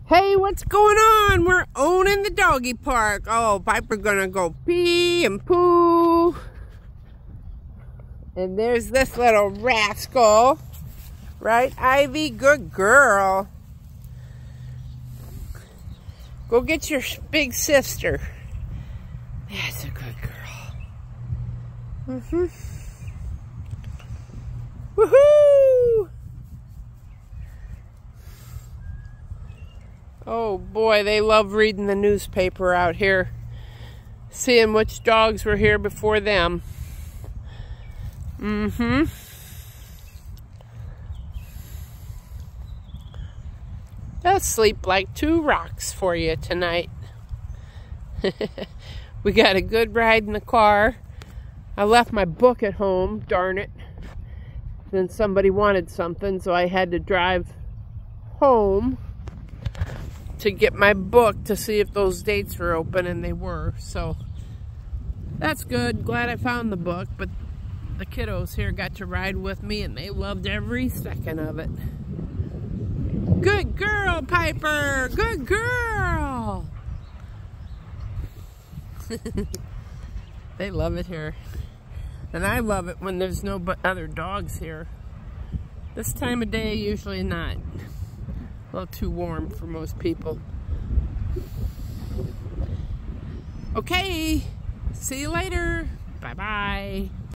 Hey, what's going on? We're owning the doggy park. Oh, Piper gonna go pee and poo. And there's this little rascal. Right, Ivy? Good girl. Go get your big sister. That's a good girl. Woohoo! Oh boy, they love reading the newspaper out here, seeing which dogs were here before them. They'll sleep like two rocks for you tonight. We got a good ride in the car. I left my book at home, darn it. Then somebody wanted something, so I had to drive home to get my book to see if those dates were open, and they were, so that's good. Glad I found the book, but the kiddos here got to ride with me and they loved every second of it. Good girl, Piper! Good girl! They love it here. And I love it when there's no other dogs here. This time of day, usually not. A little too warm for most people. Okay, see you later. Bye-bye.